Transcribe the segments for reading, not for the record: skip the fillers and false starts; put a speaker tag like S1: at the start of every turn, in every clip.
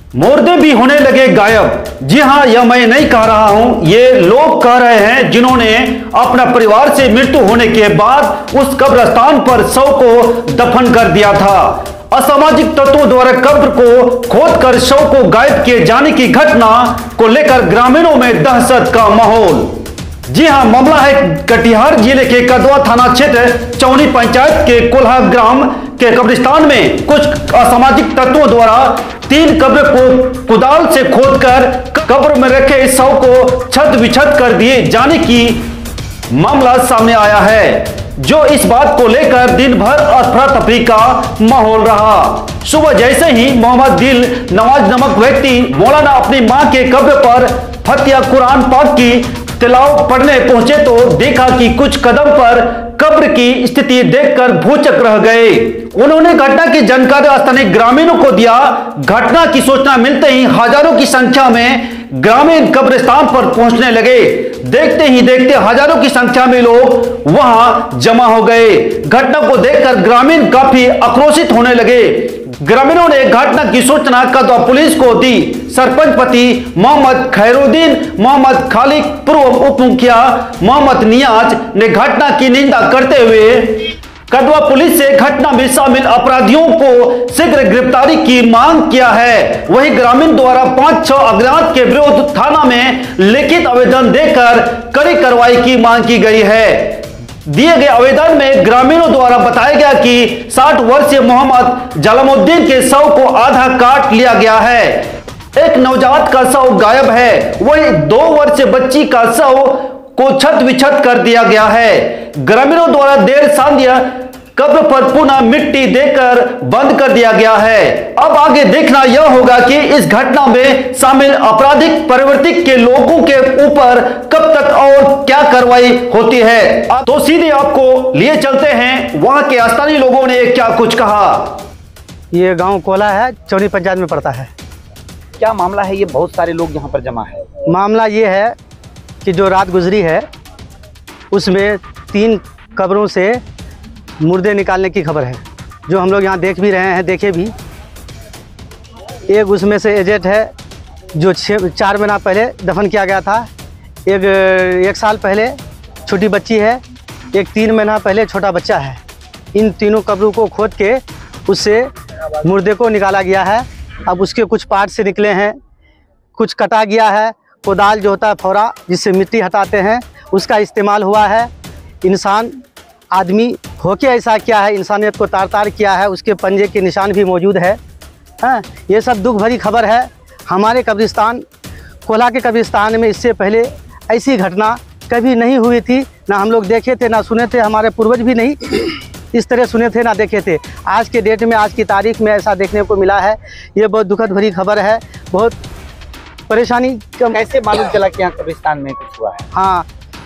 S1: मुर्दे भी होने लगे गायब। जी हां, यह मैं नहीं कह रहा हूं, ये लोग कह रहे हैं जिन्होंने अपना परिवार से मृत्यु होने के बाद उस कब्रिस्तान पर शव को दफन कर दिया था। असामाजिक तत्वों द्वारा कब्र को खोदकर शव को गायब किए जाने की घटना को लेकर ग्रामीणों में दहशत का माहौल। जी हां, मामला है कटिहार जिले के कदवा थाना क्षेत्र चौनी पंचायत के कोल्हा ग्राम के कब्रिस्तान में कुछ असामाजिक तत्वों द्वारा 3 कब्र को कुदाल से खोदकर कब्र में रखे शव को छत विछत कर दिए जाने की मामला सामने आया है, जो इस बात को लेकर दिन भर अफरा तफरी का माहौल रहा। सुबह जैसे ही मोहम्मद दिल नवाज नामक व्यक्ति मौलाना अपनी मां के कब्र पर फतिहा कुरान पाक की तिलावत पढ़ने पहुंचे तो देखा कि कुछ कदम पर कब्र की स्थिति देखकर भौचक रह गए। उन्होंने घटना की जानकारी स्थानीय ग्रामीणों को दिया। घटना की सूचना मिलते ही हजारों की संख्या में ग्रामीण कब्रिस्तान पर पहुंचने लगे। देखते ही देखते हजारों की संख्या में लोग वहां जमा हो गए। घटना को देखकर ग्रामीण काफी आक्रोशित होने लगे। ग्रामीणों ने घटना की सूचना कदवा पुलिस को दी। सरपंच पति मोहम्मद खैरुद्दीन, मोहम्मद खालिक, पूर्व उप मुखिया मोहम्मद नियाज ने घटना की निंदा करते हुए कदवा पुलिस से घटना में शामिल अपराधियों को शीघ्र गिरफ्तारी की मांग किया है। वहीं ग्रामीण द्वारा 5-6 अज्ञात के विरुद्ध थाना में लिखित आवेदन देकर कड़ी कार्रवाई की मांग की गई है। दिए गए आवेदन में ग्रामीणों द्वारा बताया गया कि 60 वर्षीय मोहम्मद जलालुद्दीन के शव को आधा काट लिया गया है। एक नवजात का शव गायब है। वही 2 वर्षीय बच्ची का शव को छत विछत कर दिया गया है। ग्रामीणों द्वारा देर सांध्य कब्र पर पुनः मिट्टी देकर बंद कर दिया गया है। अब आगे देखना यह होगा कि इस घटना में शामिल आपराधिक प्रवृत्ति के लोगों के ऊपर कब तक और क्या कार्रवाई होती है। तो सीधे आपको लिए चलते हैं, वहां के स्थानीय लोगों ने क्या कुछ कहा।
S2: ये गांव कोला है, चौनी पंचायत में पड़ता है।
S3: क्या मामला है? ये बहुत सारे लोग यहाँ पर जमा है।
S2: मामला ये है कि जो रात गुजरी है उसमें 3 कब्रों से मुर्दे निकालने की खबर है, जो हम लोग यहाँ देख भी रहे हैं, देखे भी। एक उसमें से एजेंट है जो 4 महीना पहले दफन किया गया था। एक साल पहले छोटी बच्ची है। एक 3 महीना पहले छोटा बच्चा है। इन तीनों कब्रों को खोद के उससे मुर्दे को निकाला गया है। अब उसके कुछ पार्ट से निकले हैं, कुछ कटा गया है। कोदाल जो होता है फौरा, जिससे मिट्टी हटाते हैं, उसका इस्तेमाल हुआ है। इंसान आदमी होके ऐसा किया है, इंसानियत को तार तार किया है। उसके पंजे के निशान भी मौजूद है। हाँ, ये सब दुख भरी खबर है। हमारे कब्रिस्तान कोल्हा के कब्रिस्तान में इससे पहले ऐसी घटना कभी नहीं हुई थी। ना हम लोग देखे थे, ना सुने थे। हमारे पूर्वज भी नहीं इस तरह सुने थे, ना देखे थे। आज के डेट में, आज की तारीख में ऐसा देखने को मिला है। ये बहुत दुखद भरी खबर है। बहुत परेशानी।
S3: कैसे मालूम चला कि यहाँ कब्रिस्तान में कुछ हुआ है?
S2: हाँ,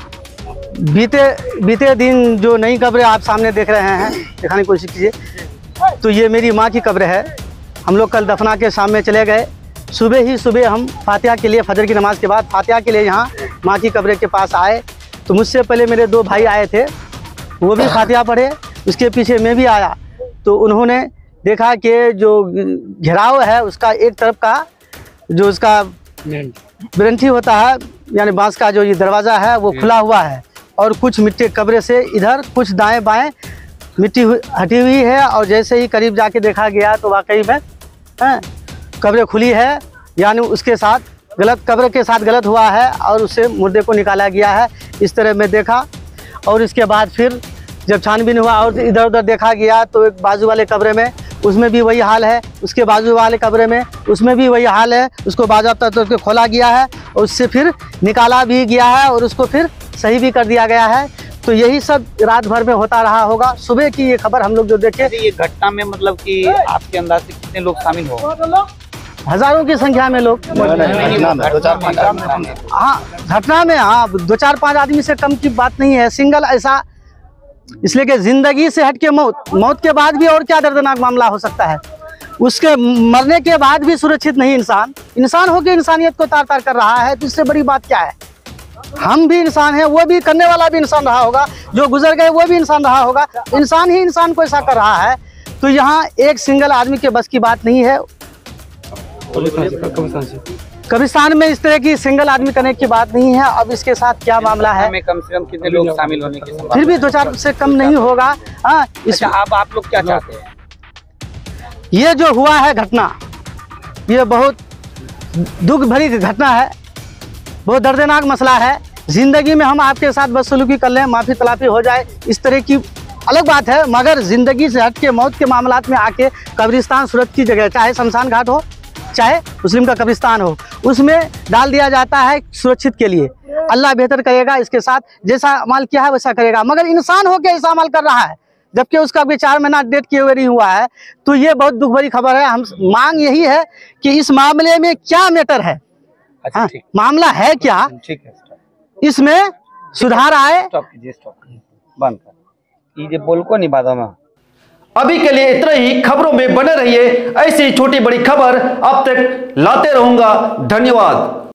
S2: बीते दिन जो नई कब्र आप सामने देख रहे हैं, दिखाने की कोशिश कीजिए। तो ये मेरी माँ की कब्र है। हम लोग कल दफना के शाम में चले गए। सुबह हम फातिहा के लिए, फजर की नमाज के बाद फातिहा के लिए यहाँ माँ की कब्र के पास आए। तो मुझसे पहले मेरे 2 भाई आए थे, वो भी फातिहा पढ़े। उसके पीछे मैं भी आया। तो उन्होंने देखा कि जो घेराव है उसका एक तरफ का जो उसका ब्रंठी होता है, यानी बांस का जो ये दरवाज़ा है वो खुला हुआ है, और कुछ मिट्टी कब्र से इधर कुछ दाएं बाएं मिट्टी हटी हुई है। और जैसे ही करीब जाके देखा गया तो वाकई में कब्र खुली है, यानी उसके साथ गलत, कब्र के साथ गलत हुआ है और उससे मुर्दे को निकाला गया है। इस तरह मैं देखा। और इसके बाद फिर जब छानबीन हुआ और इधर उधर देखा गया तो एक बाजू वाले कब्र में उसमें भी वही हाल है। उसके बाजू वाले कब्र में उसमें भी वही हाल है। उसको बाज़ाब्ता तौर पे खोला गया है और उससे फिर निकाला भी गया है और उसको फिर सही भी कर दिया गया है। तो यही सब रात भर में होता रहा होगा। सुबह की ये खबर हम लोग जो देखे।
S3: ये घटना में मतलब कि आपके अंदाज से कितने लोग शामिल हो?
S2: हजारों की संख्या में लोग। हाँ, घटना में 2-4-5 आदमी से कम की बात नहीं है। सिंगल ऐसा, इसलिए कि जिंदगी से हट के मौत के बाद भी और क्या दर्दनाक मामला हो सकता है। उसके मरने के बाद भी सुरक्षित नहीं इंसान होकर इंसानियत को तार तार कर रहा है। तो इससे बड़ी बात क्या है? हम भी इंसान हैं, वो भी करने वाला भी इंसान रहा होगा, जो गुजर गए वो भी इंसान रहा होगा। इंसान ही इंसान को ऐसा कर रहा है। तो यहाँ एक सिंगल आदमी के बस की बात नहीं है। कब्रिस्तान में इस तरह की सिंगल आदमी करने की बात नहीं है। अब इसके साथ क्या मामला है,
S3: में कम से कम कितने लोग शामिल होने की संभावना?
S2: फिर भी 2-4 से कम नहीं होगा। हाँ,
S3: अच्छा, अब आप लोग क्या चाहते हैं?
S2: ये जो हुआ है घटना, ये बहुत दुख भरी घटना है, बहुत दर्दनाक मसला है। जिंदगी में हम आपके साथ बदसलूकी कर लें, माफ़ी तलाफी हो जाए, इस तरह की अलग बात है, मगर जिंदगी से हट के मौत के मामलात में आके कब्रिस्तान सुरक्षित की जगह, चाहे शमशान घाट हो चाहे मुस्लिम का कब्रिस्तान हो, उसमें डाल दिया जाता है सुरक्षित के लिए। अल्लाह बेहतर करेगा, इसके साथ जैसा अमल किया है वैसा करेगा, मगर इंसान होकर ऐसा अमल कर रहा है जबकि उसका अभी 4 महीना डेट किए हुए नहीं हुआ है, तो ये बहुत दुख भरी खबर है। हम मांग यही है कि इस मामले में क्या मैटर है,
S3: अच्छा, ठीक,
S2: मामला है क्या,
S3: ठीक है,
S2: इसमें सुधार आए।
S3: स्टॉप कीजिए, स्टॉप बंद कर, ये बोल को नहीं बाधा में।
S1: अभी के लिए इतना ही। खबरों में बने रहिए, ऐसी छोटी बड़ी खबर अब तक लाते रहूंगा। धन्यवाद।